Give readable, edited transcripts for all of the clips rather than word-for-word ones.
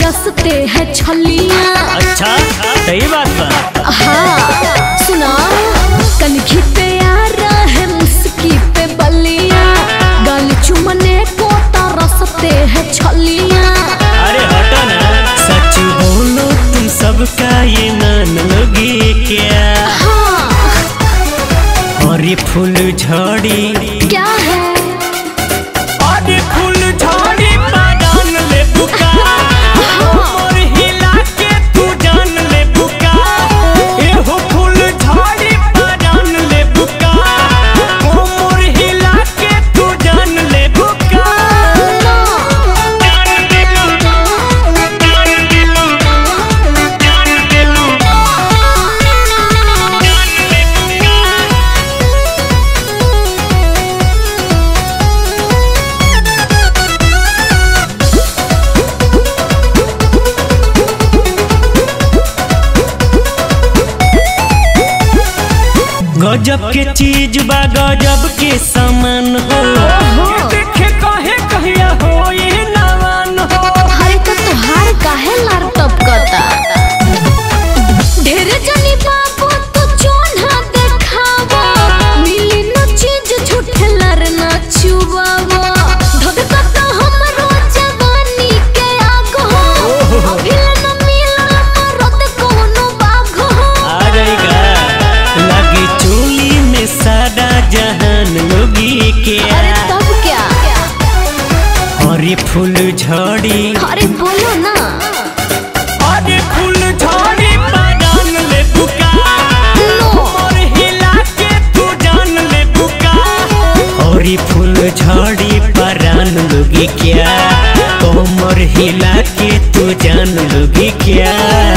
तरसते हैं छलियां। अच्छा सही बात बा। हाँ सुना, कनखी पे आ रहा है मुस्की पे बलियां, गाल चुमने को तरसते हैं छलियां। अरे हटो ना, सच बोलो तुम सबका ये मान लोगे क्या? हाँ। और ये फूल झड़ी क्या है? और ये फूल झड़ी बादान ले बुका, और हिला के तू जान ले बुका। ये हो फूल झड़ी बादान ले बुका, और हिला के तू जान ले बुका। गजब के चीज बा, गजब के सामान हो। देखे कहे कहिया हो ये नवान हो। हरे तो तुहार काहे लार टपकता? ढेर जनी बाबू तो चोन्हा देखावा, मिली न चीज झूठे लर न छुवावा। धधकता हमरो जवानी के आग हो, अभी न मिला मरद कोनो बाग हो। आ जाएगा लगी चोली में सादा जहान लोगी क्या? अरे तब क्या? और ये फूल झड़ी, अरे बोलो ना। और ये फूल झड़ी बादान ले बुका, और हिला के तू जान ले बुका। और ये फूल झड़ी परान लोगी क्या? कोमर हिला के तू जान लोगी क्या?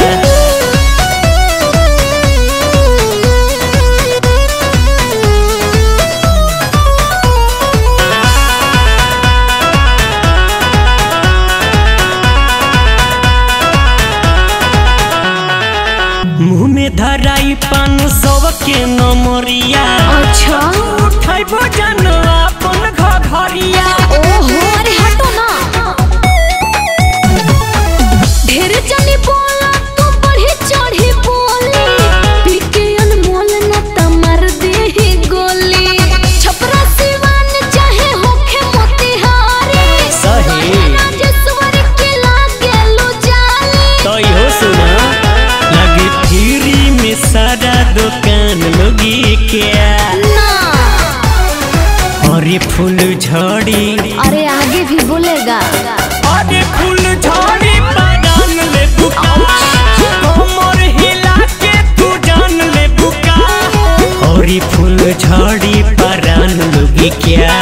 मुँह में धराई 500 के नमरिया। अच्छा उठाई भोजन अपन घरिया। ओहो, अरे हटो ना। ढेर जनी बोला तो बढ़ी चढ़ी बोली, पीके अनमोल न तमर दे गोली। छपरा सिवान चाहे होखे मोतिहारी, सही राजेश्वर के लागे लो जाली। तो यो सुना, लगे फ्री में सारा दुकान लोगी क्या? ना। और ये फूल झड़ी, अरे आगे भी बोलेगा। और ये फूल झड़ी बादान ले बुका, कोमर हिला के तू जान ले बुका। और ये फूल झड़ी परान लोगी क्या?